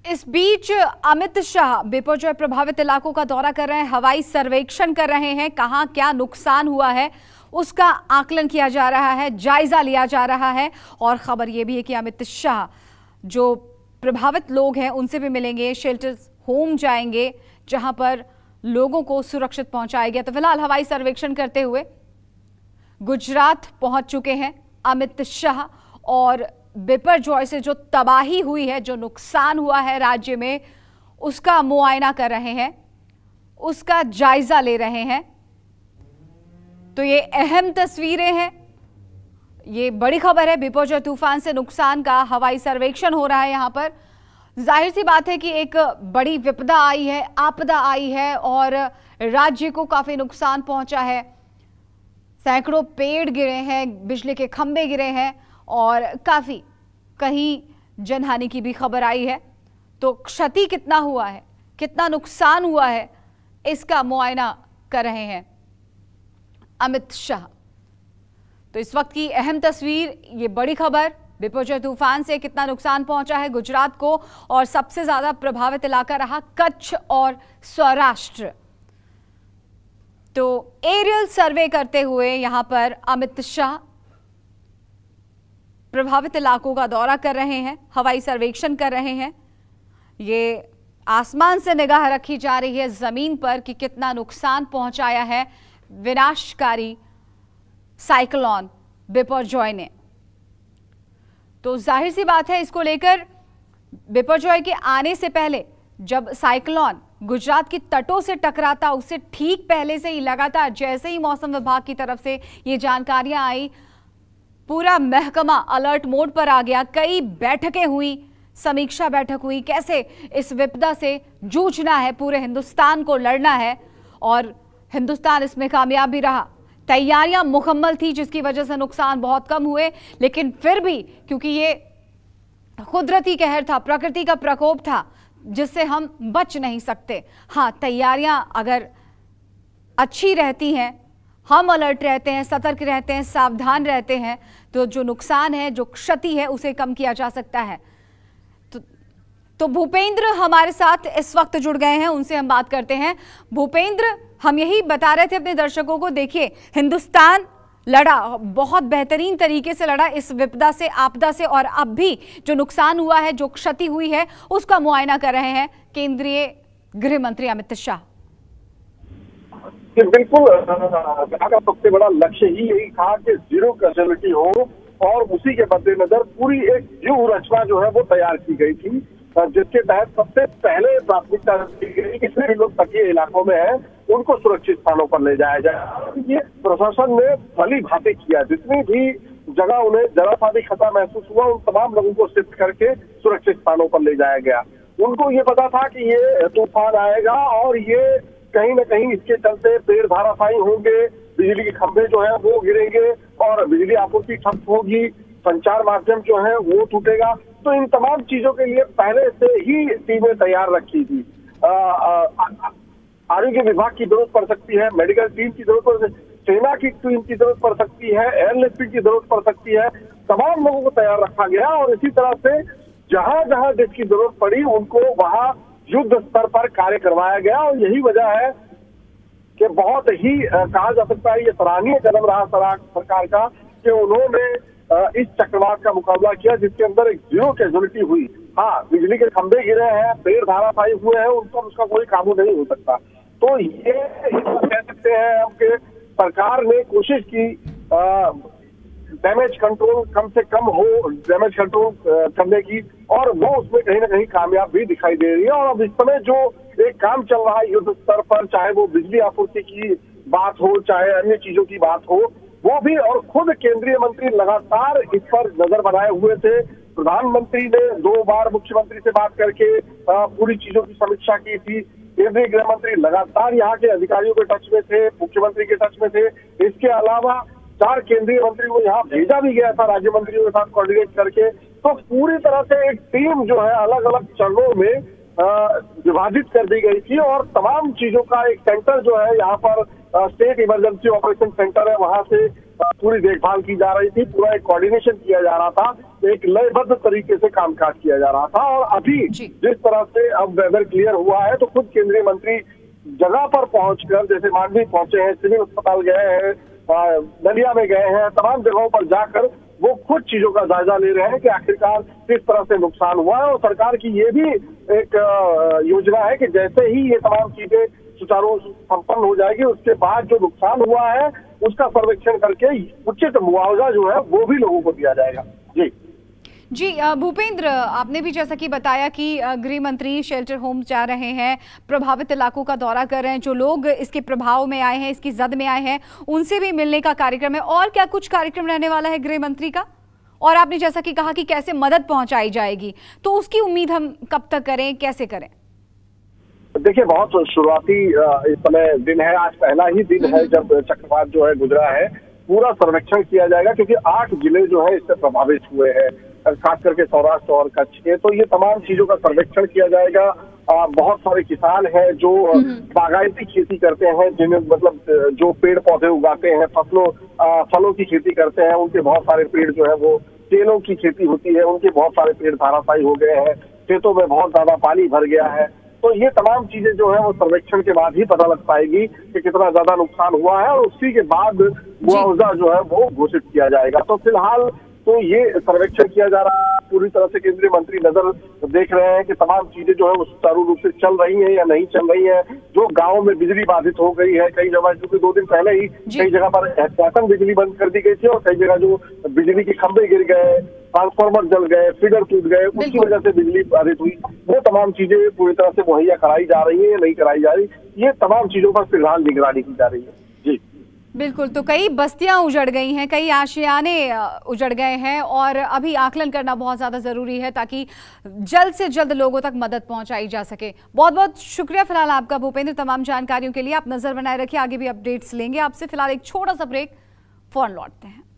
इस बीच अमित शाह बिपरजॉय प्रभावित इलाकों का दौरा कर रहे हैं, हवाई सर्वेक्षण कर रहे हैं। कहां क्या नुकसान हुआ है उसका आकलन किया जा रहा है, जायजा लिया जा रहा है। और खबर यह भी है कि अमित शाह जो प्रभावित लोग हैं उनसे भी मिलेंगे, शेल्टर्स होम जाएंगे जहां पर लोगों को सुरक्षित पहुंचाया गया। तो फिलहाल हवाई सर्वेक्षण करते हुए गुजरात पहुंच चुके हैं अमित शाह और बिपरजॉय से जो तबाही हुई है, जो नुकसान हुआ है राज्य में, उसका मुआयना कर रहे हैं, उसका जायजा ले रहे हैं। तो ये अहम तस्वीरें हैं, ये बड़ी खबर है। बिपरजॉय तूफान से नुकसान का हवाई सर्वेक्षण हो रहा है यहां पर। जाहिर सी बात है कि एक बड़ी विपदा आई है, आपदा आई है और राज्य को काफी नुकसान पहुंचा है। सैकड़ों पेड़ गिरे हैं, बिजली के खंभे गिरे हैं और काफी कहीं जनहानि की भी खबर आई है। तो क्षति कितना हुआ है, कितना नुकसान हुआ है, इसका मुआयना कर रहे हैं अमित शाह। तो इस वक्त की अहम तस्वीर, ये बड़ी खबर, बिपरजॉय तूफान से कितना नुकसान पहुंचा है गुजरात को और सबसे ज्यादा प्रभावित इलाका रहा कच्छ और सौराष्ट्र। तो एरियल सर्वे करते हुए यहां पर अमित शाह प्रभावित इलाकों का दौरा कर रहे हैं, हवाई सर्वेक्षण कर रहे हैं। ये आसमान से निगाह रखी जा रही है जमीन पर कि कितना नुकसान पहुंचाया है विनाशकारी साइक्लोन बिपरजॉय ने। तो जाहिर सी बात है, इसको लेकर बिपरजॉय के आने से पहले जब साइक्लोन गुजरात की तटों से टकराता, उससे ठीक पहले से ही लगातार जैसे ही मौसम विभाग की तरफ से ये जानकारियां आई, पूरा महकमा अलर्ट मोड पर आ गया। कई बैठकें हुई, समीक्षा बैठक हुई, कैसे इस विपदा से जूझना है, पूरे हिंदुस्तान को लड़ना है और हिंदुस्तान इसमें कामयाब भी रहा। तैयारियां मुकम्मल थी जिसकी वजह से नुकसान बहुत कम हुए, लेकिन फिर भी क्योंकि ये कुदरती कहर था, प्रकृति का प्रकोप था जिससे हम बच नहीं सकते। हाँ, तैयारियां अगर अच्छी रहती हैं, हम अलर्ट रहते हैं, सतर्क रहते हैं, सावधान रहते हैं, तो जो नुकसान है, जो क्षति है, उसे कम किया जा सकता है। तो भूपेंद्र हमारे साथ इस वक्त जुड़ गए हैं, उनसे हम बात करते हैं। भूपेंद्र, हम यही बता रहे थे अपने दर्शकों को, देखिए हिंदुस्तान लड़ा, बहुत बेहतरीन तरीके से लड़ा इस विपदा से, आपदा से, और अब भी जो नुकसान हुआ है, जो क्षति हुई है, उसका मुआयना कर रहे हैं केंद्रीय गृह मंत्री अमित शाह। बिल्कुल, का सबसे बड़ा लक्ष्य ही यही था कि जीरो कैजुअलिटी हो और उसी के मद्देनजर पूरी एक व्यूह रचना जो है वो तैयार की गई थी, जिसके तहत सबसे पहले प्राथमिकता दी गई कि जितने भी लोग तटीय इलाकों में हैं उनको सुरक्षित स्थानों पर ले जाया जाए। ये प्रशासन ने भली भांति किया, जितनी भी जगह उन्हें जरा सा भी खतरा महसूस हुआ उन तमाम लोगों को शिफ्ट करके सुरक्षित स्थानों पर ले जाया गया। उनको ये पता था कि ये तूफान आएगा और ये कहीं न कहीं इसके चलते पेड़ धाराशायी होंगे, बिजली के खंभे जो है वो गिरेंगे और बिजली आपूर्ति ठप होगी, संचार माध्यम जो है वो टूटेगा। तो इन तमाम चीजों के लिए पहले से ही टीमें तैयार रखी थी। आरोग्य विभाग की जरूरत पड़ सकती है, मेडिकल टीम की जरूरत पड़ सकती है, सेना की टीम की जरूरत पड़ सकती है, एयरलिफ्ट की जरूरत पड़ सकती है। तमाम लोगों को तैयार रखा गया और इसी तरह से जहां जहां जिसकी जरूरत पड़ी उनको वहां युद्ध स्तर पर कार्य करवाया गया। और यही वजह है कि बहुत ही कहा जा सकता है ये सराहनीय कदम रहा सरकार का कि उन्होंने इस चक्रवात का मुकाबला किया जिसके अंदर एक जीरो कैजुअलिटी हुई। हाँ, बिजली के खंभे गिरे हैं, पेड़ धाराशायी हुए हैं, उन पर उसका कोई काबू नहीं हो सकता। तो ये कह सकते हैं हम कि सरकार ने कोशिश की डैमेज कंट्रोल कम से कम हो, डैमेज कंट्रोल करने की, और वो उसमें कहीं ना कहीं कामयाब भी दिखाई दे रही है। और अब इस समय जो एक काम चल रहा है युद्ध स्तर पर, चाहे वो बिजली आपूर्ति की बात हो, चाहे अन्य चीजों की बात हो, वो भी, और खुद केंद्रीय मंत्री लगातार इस पर नजर बनाए हुए थे। प्रधानमंत्री ने 2 बार मुख्यमंत्री से बात करके पूरी चीजों की समीक्षा की थी। केंद्रीय गृह मंत्री लगातार यहाँ के अधिकारियों के टच में थे, मुख्यमंत्री के टच में थे। इसके अलावा 4 केंद्रीय मंत्री को यहाँ भेजा भी गया था राज्य मंत्रियों के साथ कोऑर्डिनेट करके। तो पूरी तरह से एक टीम जो है अलग अलग चरणों में विभाजित कर दी गई थी और तमाम चीजों का एक सेंटर जो है यहाँ पर स्टेट इमरजेंसी ऑपरेशन सेंटर है, वहां से पूरी देखभाल की जा रही थी, पूरा एक कोऑर्डिनेशन किया जा रहा था, एक लयबद्ध तरीके से कामकाज किया जा रहा था। और अभी जिस तरह से अब वेदर क्लियर हुआ है तो खुद केंद्रीय मंत्री जगह पर पहुंचकर, जैसे मांडवी पहुंचे हैं, सिविल अस्पताल गए हैं, नलिया में गए हैं, तमाम जगहों पर जाकर वो खुद चीजों का जायजा ले रहे हैं कि आखिरकार किस तरह से नुकसान हुआ है। और सरकार की ये भी एक योजना है कि जैसे ही ये तमाम चीजें सुचारू संपन्न हो जाएगी उसके बाद जो नुकसान हुआ है उसका सर्वेक्षण करके उचित मुआवजा जो है वो भी लोगों को दिया जाएगा। जी भूपेंद्र, आपने भी जैसा कि बताया कि गृह मंत्री शेल्टर होम जा रहे हैं, प्रभावित इलाकों का दौरा कर रहे हैं, जो लोग इसके प्रभाव में आए हैं, इसकी जद में आए हैं, उनसे भी मिलने का कार्यक्रम है। और क्या कुछ कार्यक्रम रहने वाला है गृह मंत्री का? और आपने जैसा कि कहा कि कैसे मदद पहुंचाई जाएगी, तो उसकी उम्मीद हम कब तक करें, कैसे करें? देखिए, बहुत शुरुआती इस समय दिन है, आज पहला ही दिन है जब चक्रवात जो है गुजरा है। पूरा सर्वेक्षण किया जाएगा क्योंकि 8 जिले जो है इससे प्रभावित हुए हैं, खास करके सौराष्ट्र और कच्छ के, तो ये तमाम चीजों का सर्वेक्षण किया जाएगा। बहुत सारे किसान हैं जो बागायती खेती करते हैं, जिन्हें मतलब जो पेड़ पौधे उगाते हैं, फलों की खेती करते हैं, उनके बहुत सारे पेड़ जो है वो, केलों की खेती होती है, उनके बहुत सारे पेड़ धराशायी हो गए हैं, खेतों में बहुत ज्यादा पानी भर गया है। तो ये तमाम चीजें जो है वो सर्वेक्षण के बाद ही पता लग पाएगी कि कितना ज्यादा नुकसान हुआ है, और उसी के बाद मुआवजा जो है वो घोषित किया जाएगा। तो फिलहाल तो ये सर्वेक्षण किया जा रहा है, पूरी तरह से केंद्रीय मंत्री नजर देख रहे हैं कि तमाम चीजें जो है वो सुचारू रूप से चल रही हैं या नहीं चल रही है। जो गाँव में बिजली बाधित हो गई है कई जगह, क्योंकि 2 दिन पहले ही कई जगह पर एहतियातन बिजली बंद कर दी गई थी और कई जगह जो बिजली के खंभे गिर गए, ट्रांसफार्मर जल गए, फीडर टूट गए, उसकी वजह से बिजली बाधित हुई, वो तमाम चीजें पूरी तरह से मुहैया कराई जा रही है या नहीं कराई जा रही, ये तमाम चीजों पर फिलहाल निगरानी की जा रही है। जी बिल्कुल, तो कई बस्तियां उजड़ गई हैं, कई आशियाने उजड़ गए हैं और अभी आकलन करना बहुत ज़्यादा ज़रूरी है ताकि जल्द से जल्द लोगों तक मदद पहुंचाई जा सके। बहुत बहुत शुक्रिया फिलहाल आपका भूपेंद्र, तमाम जानकारियों के लिए। आप नज़र बनाए रखिए, आगे भी अपडेट्स लेंगे आपसे। फिलहाल एक छोटा सा ब्रेक, फौरन लौटते हैं।